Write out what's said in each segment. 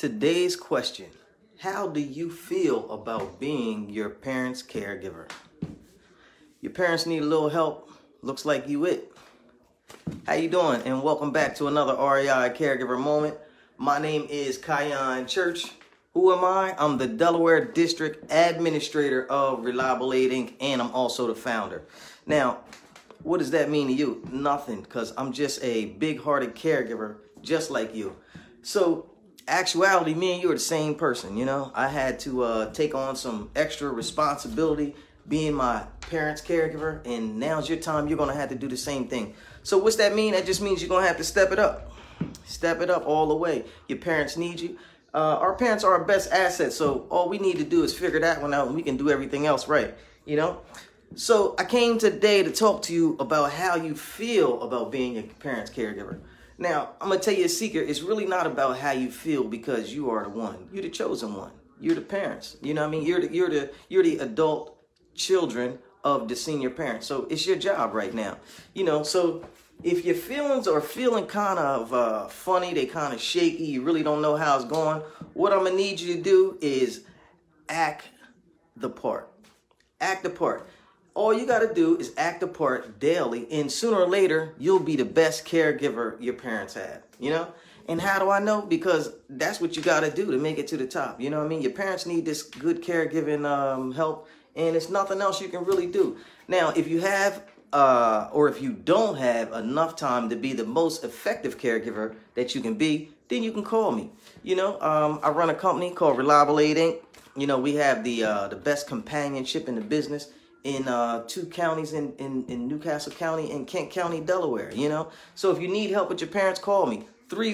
Today's question: how do you feel about being your parent's caregiver? Your parents need a little help. Looks like you it. How you doing? And welcome back to another REI Caregiver Moment. My name is Caregiver Church. Who am I? I'm the Delaware District Administrator of Reliable-Aid Inc. and I'm also the founder. Now, what does that mean to you? Nothing, because I'm just a big-hearted caregiver just like you. So, actuality, me and you are the same person, you know? I had to take on some extra responsibility being my parents' caregiver, and now's your time. You're going to have to do the same thing. So what's that mean? That just means you're going to have to step it up. Step it up all the way. Your parents need you. Our parents are our best asset, so all we need to do is figure that one out, and we can do everything else right, you know? So I came today to talk to you about how you feel about being your parents' caregiver. Now, I'm going to tell you a secret. It's really not about how you feel, because you are the one. You're the chosen one. You're the parents. You know what I mean? You're the adult children of the senior parents. So it's your job right now. You know, so if your feelings are feeling kind of funny, they kind of shaky, you really don't know how it's going, what I'm going to need you to do is act the part. Act the part. All you got to do is act the part daily, and sooner or later, you'll be the best caregiver your parents had, you know? And how do I know? Because that's what you got to do to make it to the top. You know what I mean? Your parents need this good caregiving help, and it's nothing else you can really do. Now, if you have or if you don't have enough time to be the most effective caregiver that you can be, then you can call me. You know, I run a company called Reliable-Aid Inc. You know, we have the best companionship in the business in 2 counties in Newcastle County and Kent County, Delaware, you know. So if you need help with your parents, call me.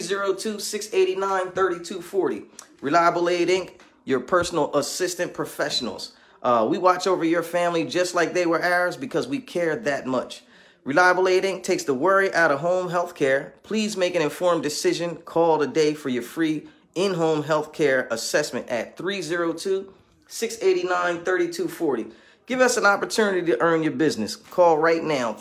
302-689-3240. Reliable-Aid Inc., your personal assistant professionals. We watch over your family just like they were ours because we care that much. Reliable-Aid Inc. takes the worry out of home health care. Please make an informed decision. Call today for your free in-home health care assessment at 302-689-3240. Give us an opportunity to earn your business. Call right now,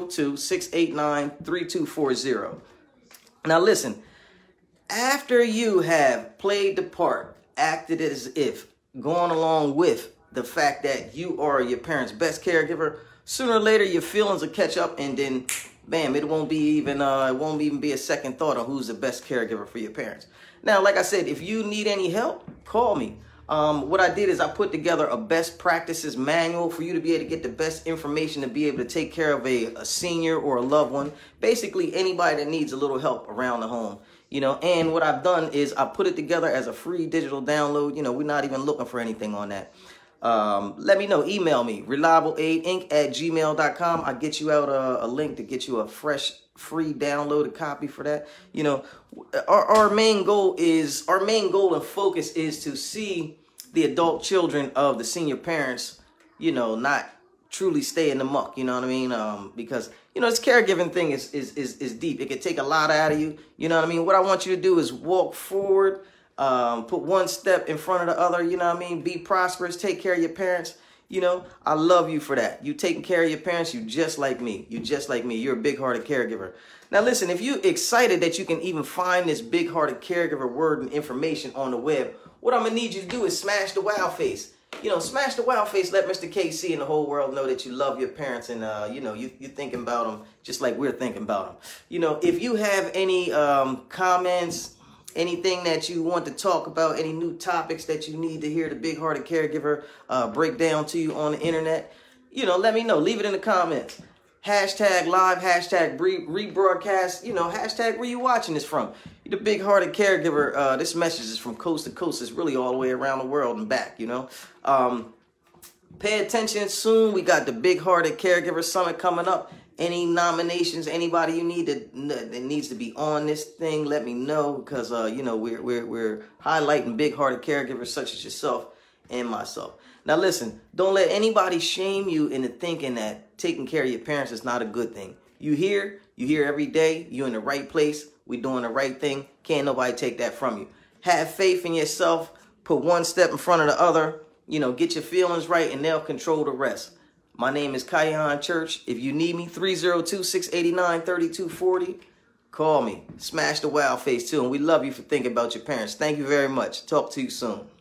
302-689-3240. Now listen, after you have played the part, acted as if, gone along with the fact that you are your parents' best caregiver, sooner or later your feelings will catch up, and then bam, it won't even be a second thought on who's the best caregiver for your parents. Now, like I said, if you need any help, call me. What I did is I put together a best practices manual for you to be able to get the best information to be able to take care of a senior or a loved one, basically anybody that needs a little help around the home. You know, and what I've done is I put it together as a free digital download. You know, we're not even looking for anything on that. Let me know. Email me, reliableaidinc@gmail.com. I'll get you out a link to get you a fresh, free downloaded copy for that. You know, our main goal and focus is to see the adult children of the senior parents, you know, not truly stay in the muck. You know what I mean? Because, you know, this caregiving thing is deep. It can take a lot out of you. You know what I mean? What I want you to do is walk forward. Put one step in front of the other, you know what I mean? Be prosperous, take care of your parents. You know, I love you for that. You taking care of your parents, you just like me. You just like me. You're a big-hearted caregiver. Now listen, if you're excited that you can even find this big-hearted caregiver word and information on the web, what I'm going to need you to do is smash the wow face. You know, smash the wow face, let Mr. KC and the whole world know that you love your parents, and, you know, you're thinking about them just like we're thinking about them. You know, if you have any comments, anything that you want to talk about, any new topics that you need to hear the big-hearted caregiver break down to you on the internet, you know, let me know. Leave it in the comments. Hashtag live, hashtag rebroadcast, you know, hashtag where you watching this from. You're the big-hearted caregiver. This message is from coast to coast. It's really all the way around the world and back, you know. Pay attention soon. We got the Big-Hearted Caregiver Summit coming up. Any nominations, anybody you need that needs to be on this thing, let me know, because you know, we're highlighting big-hearted caregivers such as yourself and myself. Now listen, don't let anybody shame you into thinking that taking care of your parents is not a good thing. You here every day, you're in the right place, we're doing the right thing. Can't nobody take that from you. Have faith in yourself, put one step in front of the other, you know, get your feelings right, and they'll control the rest. My name is Caregiver Church. If you need me, 302-689-3240. Call me. Smash the wow face too. And we love you for thinking about your parents. Thank you very much. Talk to you soon.